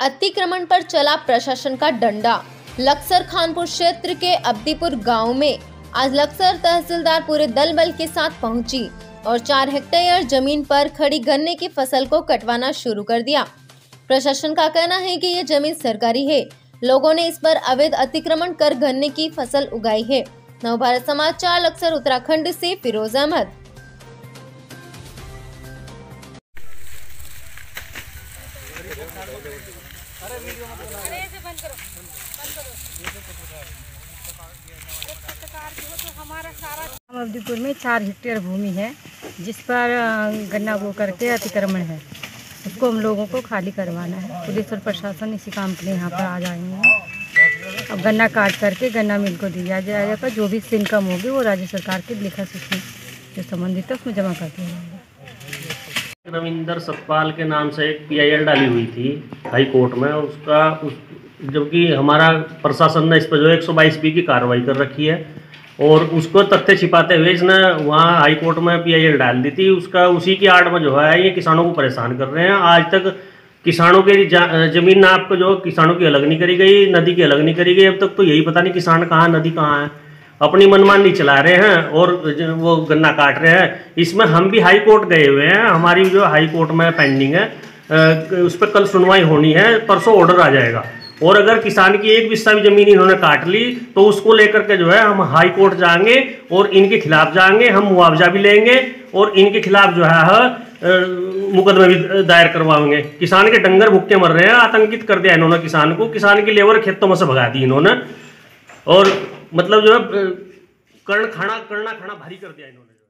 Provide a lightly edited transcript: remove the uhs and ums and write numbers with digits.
अतिक्रमण पर चला प्रशासन का डंडा। लक्सर खानपुर क्षेत्र के अब्दीपुर गांव में आज लक्सर तहसीलदार पूरे दल बल के साथ पहुंची और 4 हेक्टेयर जमीन पर खड़ी गन्ने की फसल को कटवाना शुरू कर दिया। प्रशासन का कहना है कि ये जमीन सरकारी है, लोगों ने इस पर अवैध अतिक्रमण कर गन्ने की फसल उगाई है। नवभारत समाचार लक्सर उत्तराखंड से फिरोज अहमद। अब्दीपुर में 4 हेक्टेयर भूमि है जिस पर गन्ना बो करके अतिक्रमण है, उसको हम लोगों को खाली करवाना है। पुलिस और प्रशासन इसी काम के लिए यहाँ पर आ जाएंगे। अब गन्ना काट करके गन्ना मिल को दिया जाएगा, जो भी इनकम होगी वो राज्य सरकार के लिखा सूची जो संबंधित है उसमें जमा कर दिया जाएगा। रविंदर सतपाल के नाम से एक PIL डाली हुई थी हाई कोर्ट में, जबकि हमारा प्रशासन ने इस पर जो 122B की कार्रवाई कर रखी है और उसको तथ्य छिपाते हुए इसने वहाँ हाई कोर्ट में PIL डाल दी थी। उसी की आड़ में जो है ये किसानों को परेशान कर रहे हैं। आज तक किसानों के जमीन आपको जो किसानों की अलग नहीं करी गई, नदी की अलग नहीं करी गई। अब तक तो यही पता नहीं किसान कहाँ नदी कहाँ है, अपनी मनमानी चला रहे हैं और वो गन्ना काट रहे हैं। इसमें हम भी हाई कोर्ट गए हुए हैं, हमारी जो हाई कोर्ट में पेंडिंग है, उस पर कल सुनवाई होनी है, परसों ऑर्डर आ जाएगा। और अगर किसान की एक बिस्सा भी जमीन इन्होंने काट ली तो उसको लेकर के जो है हम हाई कोर्ट जाएंगे और इनके खिलाफ जाएंगे, हम मुआवजा भी लेंगे और इनके खिलाफ जो है मुकदमे भी दायर करवाएंगे। किसान के डंगर भूखे मर रहे हैं, आतंकित कर दिया इन्होंने किसान को, किसान की लेबर खेतों में से भगा दी इन्होंने और मतलब जो है करना खाना भारी कर दिया इन्होंने।